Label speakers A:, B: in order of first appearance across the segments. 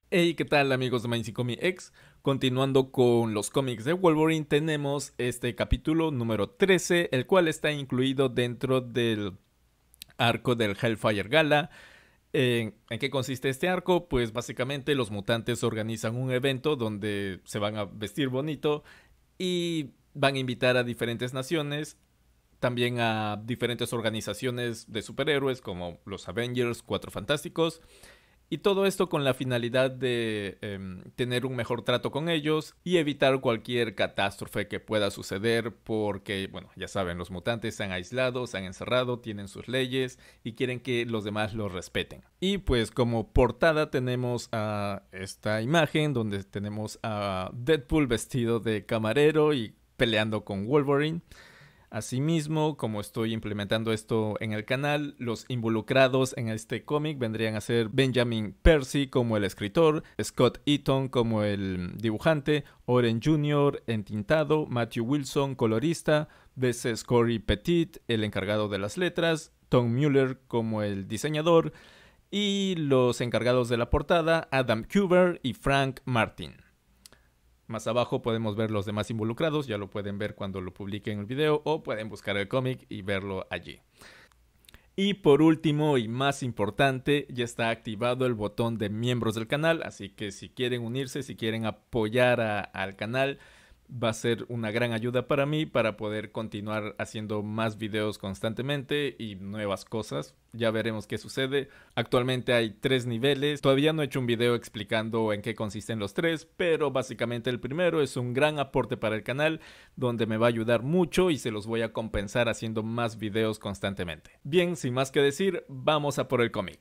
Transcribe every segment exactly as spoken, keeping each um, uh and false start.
A: Hey, ¿qué tal amigos de Mind Comic X? Continuando con los cómics de Wolverine, tenemos este capítulo número trece, el cual está incluido dentro del arco del Hellfire Gala. ¿En, ¿En qué consiste este arco? Pues básicamente los mutantes organizan un evento donde se van a vestir bonito y van a invitar a diferentes naciones, también a diferentes organizaciones de superhéroes como los Avengers, Cuatro Fantásticos. Y todo esto con la finalidad de eh, tener un mejor trato con ellos y evitar cualquier catástrofe que pueda suceder porque, bueno, ya saben, los mutantes se han aislado, se han encerrado, tienen sus leyes y quieren que los demás los respeten. Y pues como portada tenemos a esta imagen donde tenemos a Deadpool vestido de camarero y peleando con Wolverine. Asimismo, como estoy implementando esto en el canal, los involucrados en este cómic vendrían a ser Benjamin Percy como el escritor, Scott Eaton como el dibujante, Oren junior entintado, Matthew Wilson colorista, B C Scotty Petit el encargado de las letras, Tom Muller como el diseñador y los encargados de la portada, Adam Kubert y Frank Martin. Más abajo podemos ver los demás involucrados, ya lo pueden ver cuando lo publique en el video o pueden buscar el cómic y verlo allí. Y por último y más importante, ya está activado el botón de miembros del canal, así que si quieren unirse, si quieren apoyar a, al canal, va a ser una gran ayuda para mí para poder continuar haciendo más videos constantemente y nuevas cosas. Ya veremos qué sucede. Actualmente hay tres niveles. Todavía no he hecho un video explicando en qué consisten los tres, pero básicamente el primero es un gran aporte para el canal donde me va a ayudar mucho y se los voy a compensar haciendo más videos constantemente. Bien, sin más que decir, vamos a por el cómic.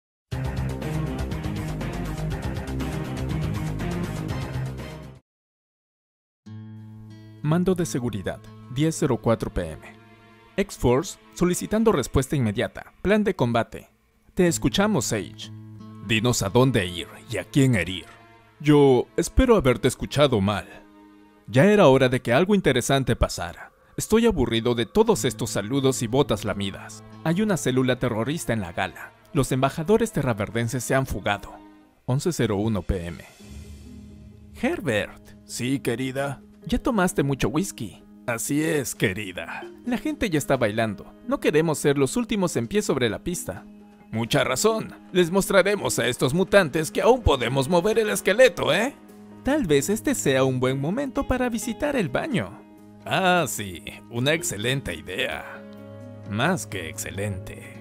A: Mando de seguridad, diez cero cuatro p m X-Force solicitando respuesta inmediata. Plan de combate. Te escuchamos, Sage. Dinos a dónde ir y a quién herir. Yo espero haberte escuchado mal. Ya era hora de que algo interesante pasara. Estoy aburrido de todos estos saludos y botas lamidas. Hay una célula terrorista en la gala. Los embajadores terraverdenses se han fugado. once cero uno p m Herbert. Sí, querida. Ya tomaste mucho whisky. Así es, querida. La gente ya está bailando. No queremos ser los últimos en pie sobre la pista. Mucha razón. Les mostraremos a estos mutantes que aún podemos mover el esqueleto, ¿eh? Tal vez este sea un buen momento para visitar el baño. Ah, sí. Una excelente idea. Más que excelente.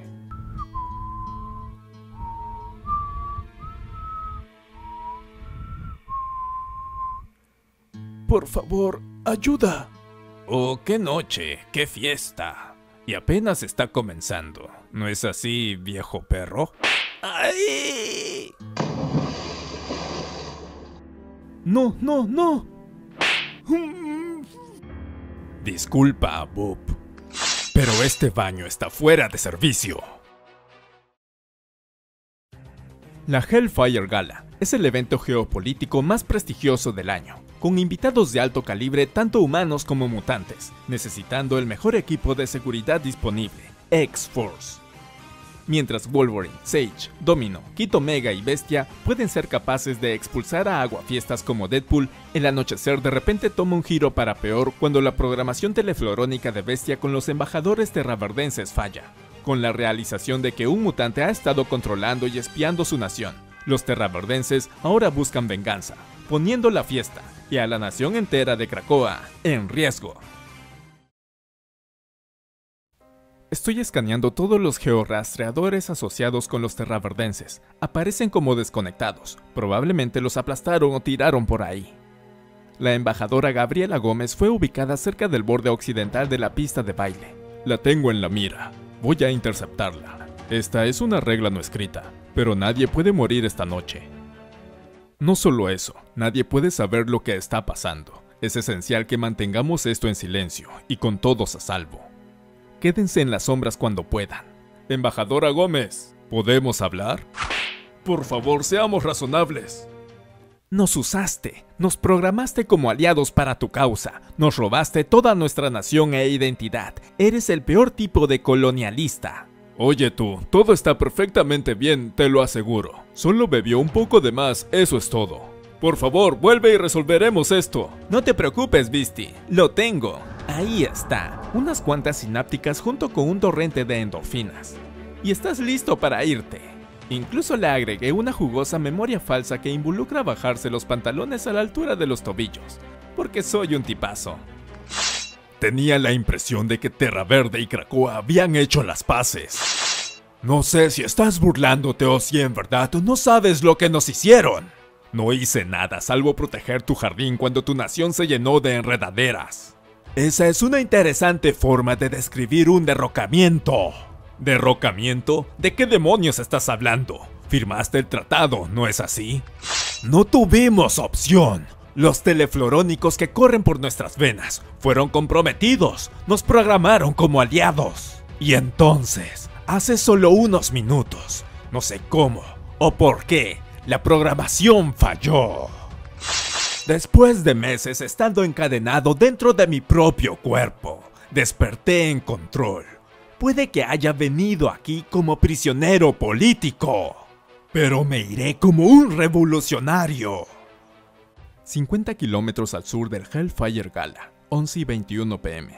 A: Por favor, ayuda. Oh, qué noche, qué fiesta. Y apenas está comenzando. ¿No es así, viejo perro? ¡Ay! No, no, no. Disculpa, Bob. Pero este baño está fuera de servicio. La Hellfire Gala es el evento geopolítico más prestigioso del año, con invitados de alto calibre tanto humanos como mutantes, necesitando el mejor equipo de seguridad disponible, X-Force. Mientras Wolverine, Sage, Domino, Kid Omega y Bestia pueden ser capaces de expulsar a aguafiestas como Deadpool, el anochecer de repente toma un giro para peor cuando la programación teleflorónica de Bestia con los embajadores terraverdenses falla, con la realización de que un mutante ha estado controlando y espiando su nación. Los terraverdenses ahora buscan venganza, poniendo la fiesta y a la nación entera de Krakoa en riesgo. Estoy escaneando todos los georrastreadores asociados con los terraverdenses. Aparecen como desconectados. Probablemente los aplastaron o tiraron por ahí. La embajadora Gabriela Gómez fue ubicada cerca del borde occidental de la pista de baile. La tengo en la mira. Voy a interceptarla. Esta es una regla no escrita, pero nadie puede morir esta noche. No solo eso, nadie puede saber lo que está pasando. Es esencial que mantengamos esto en silencio y con todos a salvo. Quédense en las sombras cuando puedan. Embajadora Gómez, ¿podemos hablar? Por favor, seamos razonables. Nos usaste, nos programaste como aliados para tu causa, nos robaste toda nuestra nación e identidad. Eres el peor tipo de colonialista. Oye tú, todo está perfectamente bien, te lo aseguro. Solo bebió un poco de más, eso es todo. Por favor, vuelve y resolveremos esto. No te preocupes, Beastie, lo tengo. Ahí está, unas cuantas sinápticas junto con un torrente de endorfinas. Y estás listo para irte. Incluso le agregué una jugosa memoria falsa que involucra bajarse los pantalones a la altura de los tobillos, porque soy un tipazo. Tenía la impresión de que Terra Verde y Krakoa habían hecho las paces. No sé si estás burlándote o si en verdad no sabes lo que nos hicieron. No hice nada salvo proteger tu jardín cuando tu nación se llenó de enredaderas. Esa es una interesante forma de describir un derrocamiento. ¿Derrocamiento? ¿De qué demonios estás hablando? Firmaste el tratado, ¿no es así? No tuvimos opción. Los teleflorónicos que corren por nuestras venas fueron comprometidos, nos programaron como aliados. Y entonces, hace solo unos minutos, no sé cómo o por qué, la programación falló. Después de meses estando encadenado dentro de mi propio cuerpo, desperté en control. Puede que haya venido aquí como prisionero político, pero me iré como un revolucionario. cincuenta kilómetros al sur del Hellfire Gala, once y veintiuno pe eme.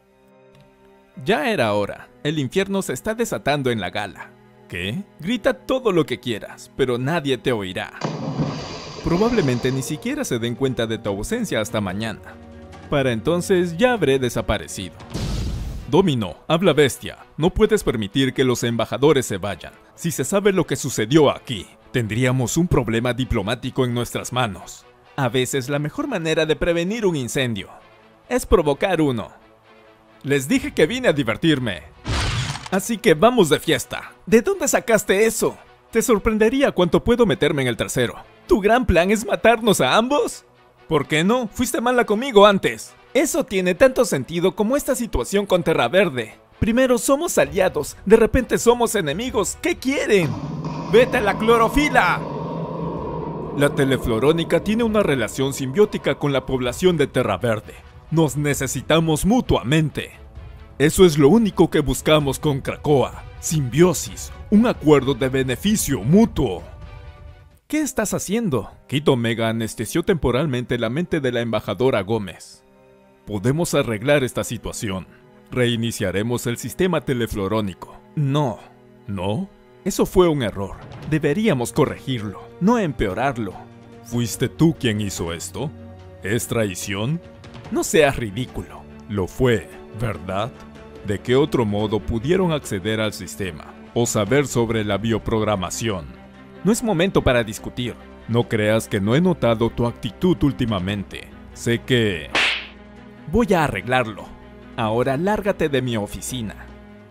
A: Ya era hora, el infierno se está desatando en la gala. ¿Qué? Grita todo lo que quieras, pero nadie te oirá. Probablemente ni siquiera se den cuenta de tu ausencia hasta mañana. Para entonces ya habré desaparecido. Domino, habla bestia, no puedes permitir que los embajadores se vayan. Si se sabe lo que sucedió aquí, tendríamos un problema diplomático en nuestras manos. A veces la mejor manera de prevenir un incendio es provocar uno. Les dije que vine a divertirme. Así que vamos de fiesta. ¿De dónde sacaste eso? Te sorprendería cuánto puedo meterme en el tercero. ¿Tu gran plan es matarnos a ambos? ¿Por qué no? Fuiste mala conmigo antes. Eso tiene tanto sentido como esta situación con Terra Verde. Primero somos aliados, de repente somos enemigos. ¿Qué quieren? ¡Vete a la clorofila! La teleflorónica tiene una relación simbiótica con la población de Terra Verde. Nos necesitamos mutuamente. Eso es lo único que buscamos con Krakoa. Simbiosis, un acuerdo de beneficio mutuo. ¿Qué estás haciendo? Kid Omega anestesió temporalmente la mente de la embajadora Gómez. Podemos arreglar esta situación. Reiniciaremos el sistema teleflorónico. No. ¿No? Eso fue un error. Deberíamos corregirlo, no empeorarlo. ¿Fuiste tú quien hizo esto? ¿Es traición? No seas ridículo. Lo fue, ¿verdad? ¿De qué otro modo pudieron acceder al sistema o saber sobre la bioprogramación? No es momento para discutir. No creas que no he notado tu actitud últimamente. Sé que... Voy a arreglarlo. Ahora lárgate de mi oficina.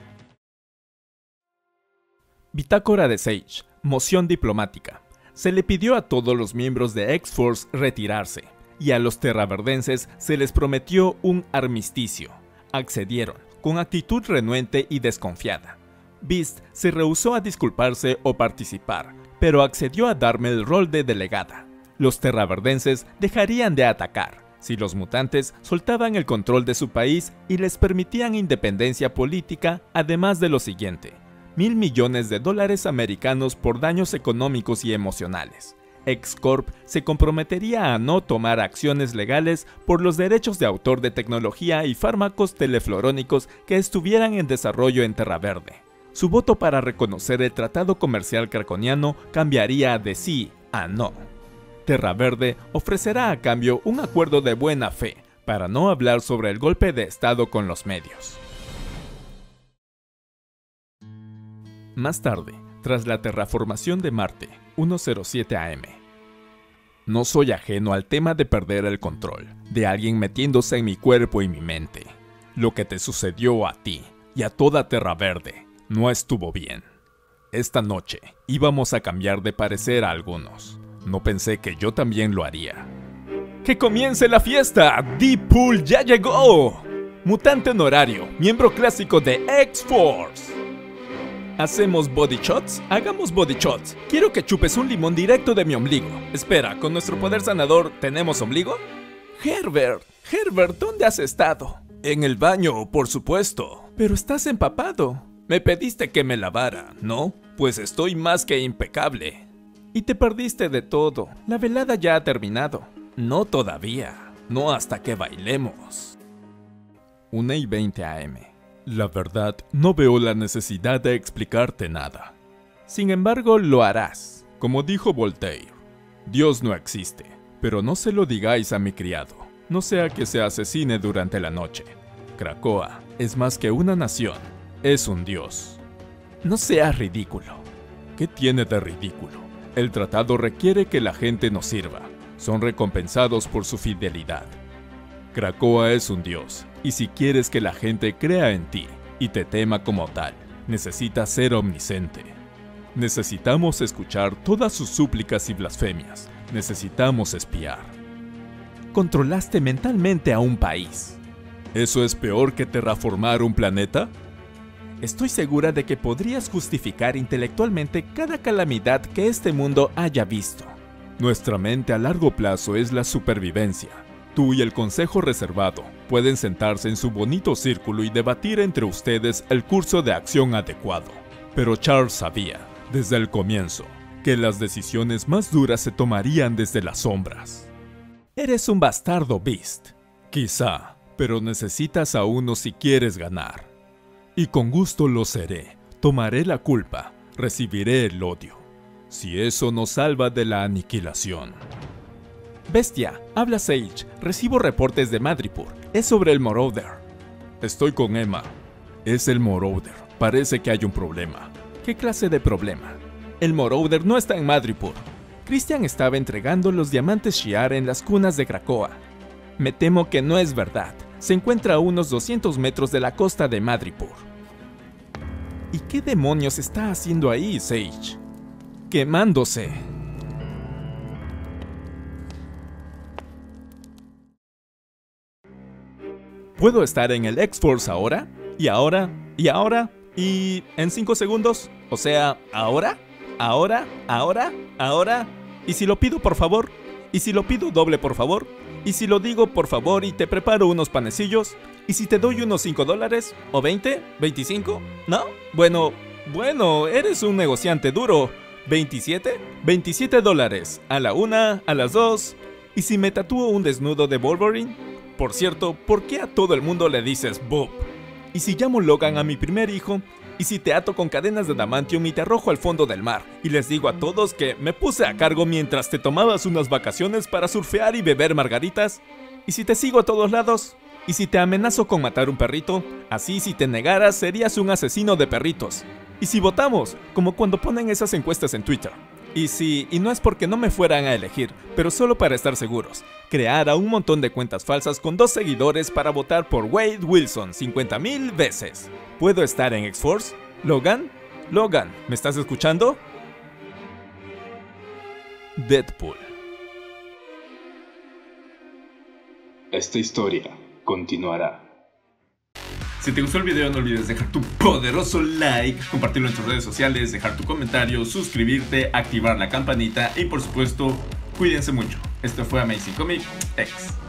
A: Bitácora de Sage. Moción diplomática. Se le pidió a todos los miembros de X-Force retirarse, y a los terraverdenses se les prometió un armisticio. Accedieron, con actitud renuente y desconfiada. Beast se rehusó a disculparse o participar, pero accedió a darme el rol de delegada. Los terraverdenses dejarían de atacar si los mutantes soltaban el control de su país y les permitían independencia política, además de lo siguiente: mil millones de dólares americanos por daños económicos y emocionales. X-Corp se comprometería a no tomar acciones legales por los derechos de autor de tecnología y fármacos teleflorónicos que estuvieran en desarrollo en Terra Verde. Su voto para reconocer el tratado comercial craconiano cambiaría de sí a no. Terra Verde ofrecerá a cambio un acuerdo de buena fe, para no hablar sobre el golpe de estado con los medios. Más tarde, tras la terraformación de Marte, uno cero siete a eme. No soy ajeno al tema de perder el control, de alguien metiéndose en mi cuerpo y mi mente. Lo que te sucedió a ti y a toda Terra Verde no estuvo bien. Esta noche íbamos a cambiar de parecer a algunos. No pensé que yo también lo haría. ¡Que comience la fiesta! Deadpool ya llegó. Mutante honorario, miembro clásico de X-Force. ¿Hacemos body shots? Hagamos body shots. Quiero que chupes un limón directo de mi ombligo. Espera, ¿con nuestro poder sanador tenemos ombligo? Herbert, Herbert, ¿dónde has estado? En el baño, por supuesto. Pero estás empapado. Me pediste que me lavara, ¿no? Pues estoy más que impecable. Y te perdiste de todo. La velada ya ha terminado. No todavía. No hasta que bailemos. una y veinte a eme. La verdad, no veo la necesidad de explicarte nada. Sin embargo, lo harás. Como dijo Voltaire, Dios no existe, pero no se lo digáis a mi criado, no sea que se asesine durante la noche. Krakoa es más que una nación, es un dios. No seas ridículo. ¿Qué tiene de ridículo? El tratado requiere que la gente nos sirva. Son recompensados por su fidelidad. Krakoa es un dios, y si quieres que la gente crea en ti y te tema como tal, necesitas ser omnisciente. Necesitamos escuchar todas sus súplicas y blasfemias. Necesitamos espiar. Controlaste mentalmente a un país. ¿Eso es peor que terraformar un planeta? Estoy segura de que podrías justificar intelectualmente cada calamidad que este mundo haya visto. Nuestra mente a largo plazo es la supervivencia. Tú y el Consejo Reservado pueden sentarse en su bonito círculo y debatir entre ustedes el curso de acción adecuado. Pero Charles sabía, desde el comienzo, que las decisiones más duras se tomarían desde las sombras. Eres un bastardo, Beast. Quizá, pero necesitas a uno si quieres ganar. Y con gusto lo seré. Tomaré la culpa, recibiré el odio. Si eso nos salva de la aniquilación. Bestia, habla Sage. Recibo reportes de Madripoor. Es sobre el Marauder. Estoy con Emma. Es el Marauder. Parece que hay un problema. ¿Qué clase de problema? El Marauder no está en Madripoor. Christian estaba entregando los diamantes Shi'ar en las cunas de Krakoa. Me temo que no es verdad. Se encuentra a unos doscientos metros de la costa de Madripoor. ¿Y qué demonios está haciendo ahí, Sage? Quemándose. ¿Puedo estar en el X-Force ahora? ¿Y ahora? ¿Y ahora? ¿Y en cinco segundos? O sea, ¿ahora? ¿Ahora? ¿Ahora? ¿Ahora? ¿Y si lo pido por favor? ¿Y si lo pido doble por favor? ¿Y si lo digo por favor y te preparo unos panecillos? ¿Y si te doy unos cinco dólares? ¿O veinte? ¿veinticinco? ¿No? Bueno, bueno, eres un negociante duro. ¿veintisiete? veintisiete dólares. A la una, a las dos. ¿Y si me tatúo un desnudo de Wolverine? Por cierto, ¿por qué a todo el mundo le dices Bob? ¿Y si llamo Logan a mi primer hijo? ¿Y si te ato con cadenas de adamantium y te arrojo al fondo del mar? Y les digo a todos que me puse a cargo mientras te tomabas unas vacaciones para surfear y beber margaritas. ¿Y si te sigo a todos lados? ¿Y si te amenazo con matar un perrito? Así si te negaras serías un asesino de perritos. ¿Y si votamos? Como cuando ponen esas encuestas en Twitter. Y si, y no es porque no me fueran a elegir, pero solo para estar seguros, creara un montón de cuentas falsas con dos seguidores para votar por Wade Wilson cincuenta mil veces. ¿Puedo estar en X-Force? ¿Logan? Logan, ¿me estás escuchando? Deadpool.
B: Esta historia continuará.
A: Si te gustó el video no olvides dejar tu poderoso like, compartirlo en tus redes sociales, dejar tu comentario, suscribirte, activar la campanita y por supuesto, cuídense mucho. Esto fue Amazing Comic X.